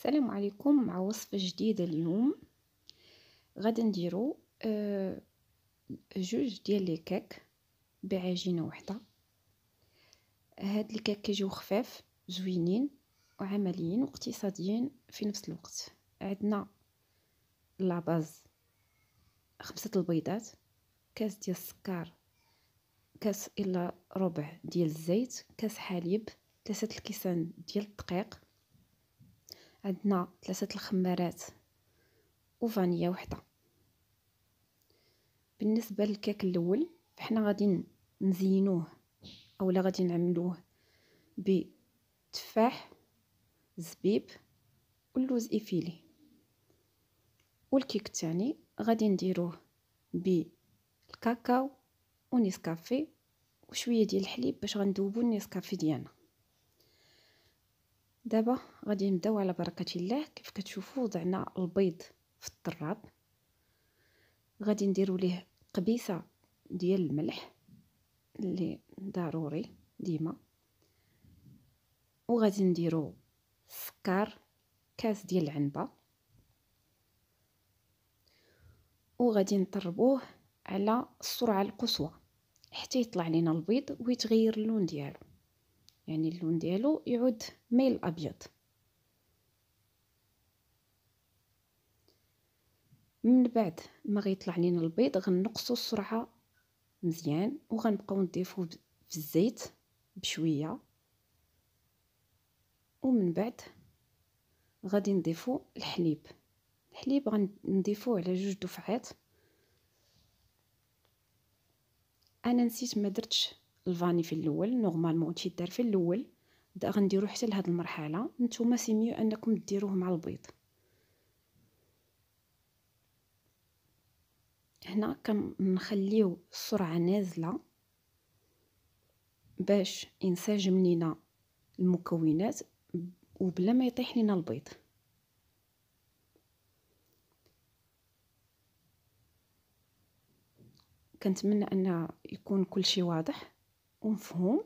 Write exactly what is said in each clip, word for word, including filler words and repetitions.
السلام عليكم. مع وصفة جديدة اليوم. غادي نديرو آه جوج ديال لي كيك بعجينة وحدة. هاد لي كيك كيجيو خفاف زوينين وعمليين واقتصاديين في نفس الوقت. عندنا لاباز خمسة البيضات، كاس ديال السكر، كاس الا ربع ديال الزيت، كاس حليب، ثلاثة الكيسان ديال الدقيق، عندنا ثلاثة الخمارات وفانيا وحده. بالنسبه للكيك الاول فحنا غادي نزينوه اولا غادي نعملوه بتفاح، زبيب واللوز افيلي. والكيك الثاني غادي نديروه بالكاكاو ونيسكافي وشويه ديال الحليب باش غندوبو النيسكافي ديالنا. دابا غادي نبداو على بركه الله. كيف كتشوفوا وضعنا البيض في الطراب، غادي نديروا ليه قبيصه ديال الملح اللي ضروري ديما، وغادي نديروا السكر، كاس ديال العنبه، وغادي نطربوه على السرعه القصوى حتى يطلع لنا البيض ويتغير اللون ديالو، يعني اللون ديالو يعود ميل ابيض. من بعد ما غيطلع لنا البيض غنقصوا السرعه مزيان وغنبقاو نضيفوه في الزيت بشويه، ومن بعد غادي نضيفو الحليب. الحليب غنضيفوه على جوج دفعات. انا نسيت ما درتش الفاني في الاول، نورمالمون تيدار في الاول، دا غنديرو حتى لهاد المرحله. نتوما سي ميو انكم ديروه مع البيض. هنا كنخليو السرعه نازله باش ينسجم لينا المكونات وبلا ما يطيح لينا البيض. كنتمنى ان يكون كل شيء واضح ومفهوم.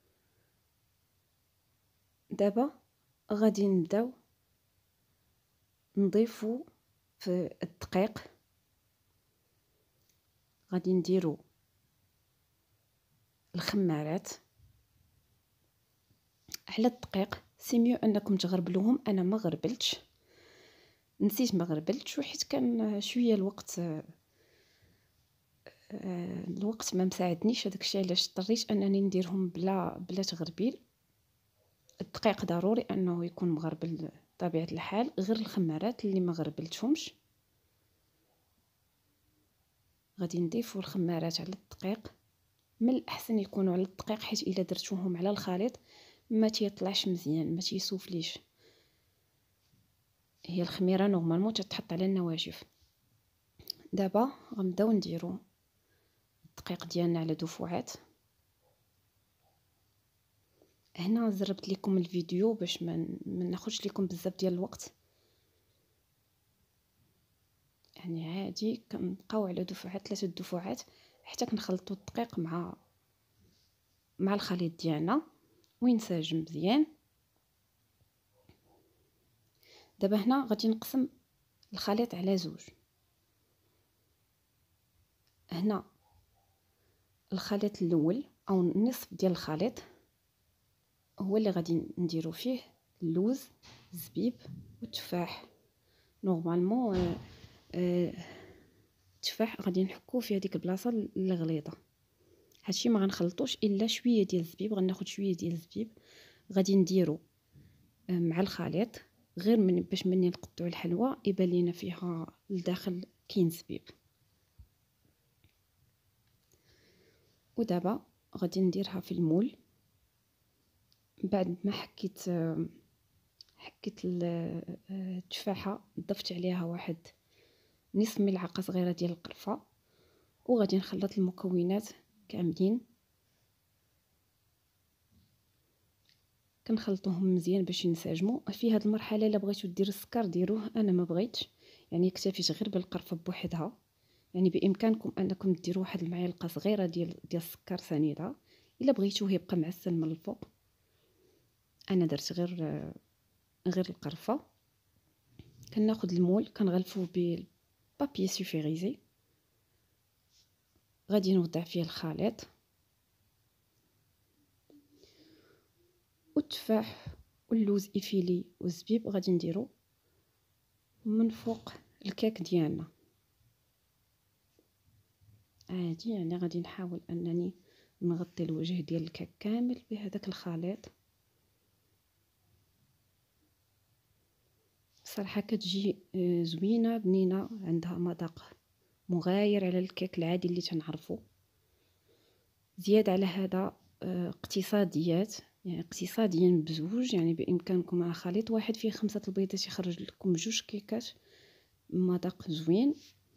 دابا غادي نبداو نضيفو في الدقيق. غادي نديرو الخمارات على الدقيق. سيميو انكم تغربلوهم. انا ما غربلتش، نسيت ما غربلتش وحيت كان شويه الوقت الوقت ما مساعدنيش. هذاك الشيء علاش اضطريت انني نديرهم بلا بلا تغربيل. الدقيق ضروري انه يكون مغربل بطبيعه الحال، غير الخمارات اللي ما غربلتهمش. غادي نضيفوا الخمارات على الدقيق. من الاحسن يكونوا على الدقيق، حيت الا درتوهم على الخليط ما تيطلعش مزيان، ما تيسوفليش. هي الخميره نورمالمون تتحط على النواشف. دابا غنبداو نديرو الدقيق ديالنا على دفعات. هنا زربت لكم الفيديو باش ما ناخذش لكم بزاف ديال الوقت، يعني عادي كنبقاو على دفعات ثلاثه دفعات حتى كنخلطوا الدقيق مع مع الخليط ديالنا وينسجم مزيان. دابا هنا غادي نقسم الخليط على زوج. هنا الخليط الاول او النصف ديال الخليط هو اللي غادي نديرو فيه اللوز، الزبيب والتفاح. نورمالمون آه آه التفاح غادي نحكوه في هذيك البلاصه اللي غليظه. هادشي ما غنخلطوش الا شويه ديال الزبيب. غناخذ شويه ديال الزبيب غادي نديرو آه مع الخليط، غير من باش مني نقطعوا الحلوى يبان لينا فيها لداخل كاين زبيب. ودابا غادي نديرها في المول. بعد ما حكيت حكيت التفاحه ضفت عليها واحد نصف ملعقه صغيره ديال القرفه، وغادي نخلط المكونات كاملين. كنخلطوهم مزيان باش ينسجموا. في هذه المرحله الا بغيتو ديروا السكر ديروه، انا ما بغيتش، يعني اكتفيت غير بالقرفه بوحدها. يعني بامكانكم انكم ديروا واحد المعلقه صغيره ديال ديال السكر سنيده الا بغيتوه يبقى معسل من الفوق. انا درت غير غير القرفه. كناخذ المول كنغلفوه بالبابي سوفيغيزي، غادي نوضع فيه الخليط والتفاح واللوز افيلي والزبيب، غادي نديرو من فوق الكيك ديالنا عادي. يعني غادي نحاول انني نغطي الوجه ديال الكيك كامل بهذاك الخليط. بصراحه كتجي زوينه بنينه، عندها مذاق مغاير على الكيك العادي اللي تنعرفو. زياده على هذا اقتصاديات، يعني اقتصاديا بزوج، يعني بامكانكم مع خليط واحد فيه خمسة البيضات يخرج لكم جوج كيكات مذاق زوين.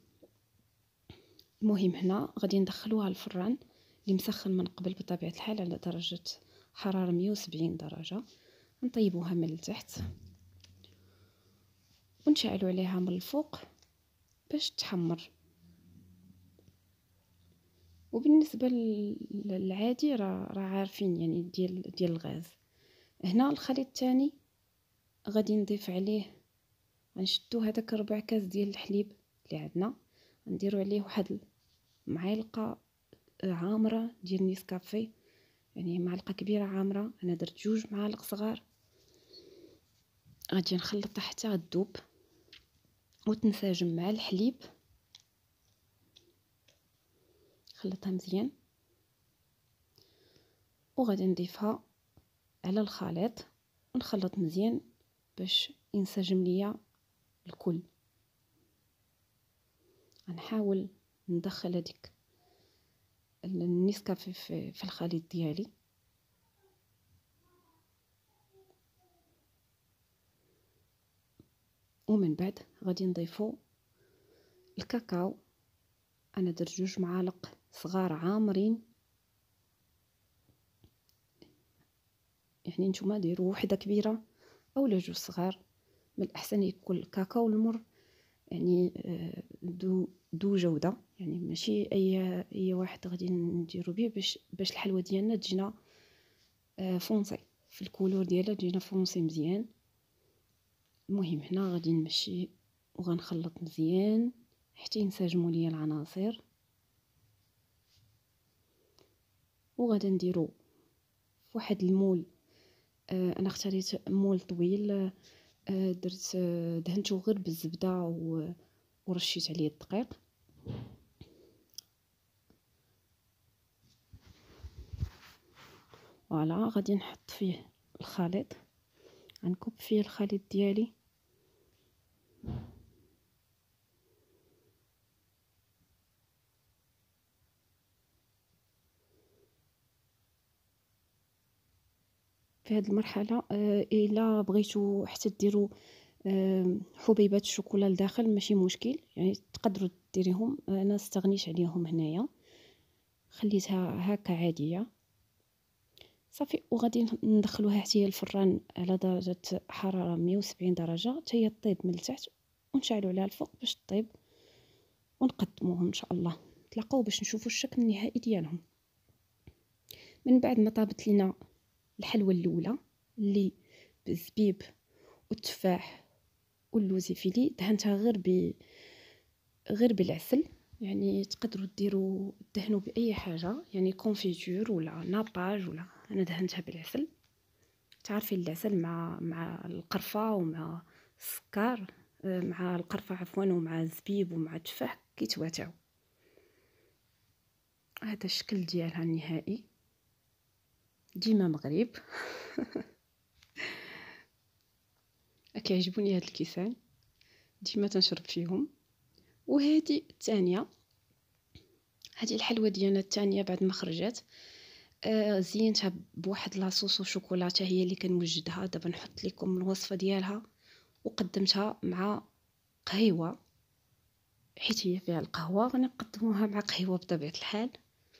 المهم هنا غادي ندخلوها الفران اللي مسخن من قبل بطبيعه الحال على درجه حراره مية وسبعين درجه. نطيبوها من التحت ونشعلوا عليها من الفوق باش تحمر. وبالنسبه للعادي راه راه عارفين يعني ديال ديال الغاز. هنا الخليط الثاني غادي نضيف عليه، غنشدو هذاك ربع كاس ديال الحليب اللي عندنا، نديرو عليه واحد معلقه عامره ديال نيسكافي، يعني معلقه كبيره عامره. انا درت جوج معالق صغار. غادي نخلطها حتى غتذوب وتنسجم مع الحليب. خلطها مزيان وغادي نضيفها على الخليط ونخلط مزيان باش ينسجم ليا الكل. غنحاول ندخل هذيك النسكافيه في, في الخليط ديالي. ومن بعد غادي نضيفو الكاكاو. انا درت جوج معالق صغار عامرين، يعني نتوما ديروا وحده كبيره او جوج صغار. من الاحسن يكون الكاكاو المر يعني ذو ذو جوده، يعني ماشي اي اي واحد غادي نديرو به باش باش الحلوه ديالنا تجينا فونسي في الكولور ديالها، تجينا فونسي مزيان. المهم هنا غادي نمشي وغنخلط مزيان حتى ينسجموا ليا العناصر. وغادي نديرو واحد المول، آه انا اختاريت مول طويل، آه درت آه دهنته غير بالزبده ورشيت عليه الدقيق. فوالا غادي نحط فيه الخليط، غنكب فيه الخليط ديالي. في هذه المرحله آه الا بغيتو حتى ديروا آه حبيبات الشوكولا لداخل ماشي مشكل، يعني تقدروا ديريهم. انا استغنيت عليهم هنايا، خليتها هكا عاديه صافي. وغادي ندخلوها حتى هي الفران على درجه حراره مية وسبعين درجه حتى هي طيب من التحت، ونشعلوا عليها الفوق باش طيب، ونقدموهم ان شاء الله. تلاقاو باش نشوفوا الشكل النهائي ديالهم. من بعد ما طابت لنا الحلوه الاولى اللي بالزبيب والتفاح واللوزي فيلي، دهنتها غير ب غير بالعسل، يعني تقدروا ديروا دهنوا باي حاجه، يعني كونفيتور ولا ناباج، ولا انا دهنتها بالعسل. تعرفين العسل مع مع القرفه ومع السكر، مع القرفه عفوا ومع الزبيب ومع التفاح كيتواتعوا. هذا الشكل ديالها النهائي. ديما مغرب كيعجبوني هاد الكيسان، ديما تنشرب فيهم. وهذه الثانيه، هذه الحلوه ديالنا الثانيه بعد ما خرجت، آه زينتها بواحد لاصوص وشوكولاته هي اللي كنوجدها. دابا نحط لكم الوصفه ديالها. وقدمتها مع قهوه، حيت هي فيها القهوه، غنقدموها مع قهوه بطبيعه الحال.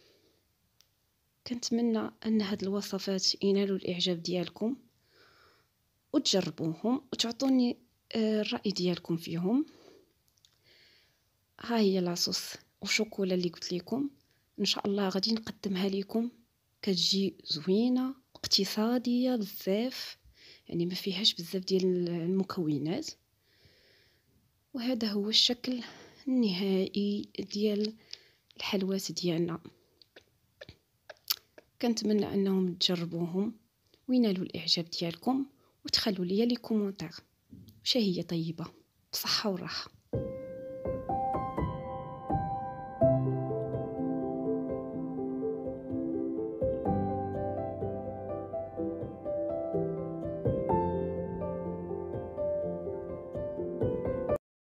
كنتمنى ان هاد الوصفات ينالوا الاعجاب ديالكم وتجربوهم وتعطوني الراي ديالكم فيهم. ها هي لاصوص وشوكولا اللي قلت لكم، ان شاء الله غادي نقدمها لكم. كتجي زوينه اقتصاديه بزاف، يعني ما فيهاش بزاف ديال المكونات. وهذا هو الشكل النهائي ديال الحلوات ديالنا. كنتمنى انهم تجربوهم وينالوا الاعجاب ديالكم، وتخلوا لي لي كومونتير. وشهيه طيبه بصحه وراحه.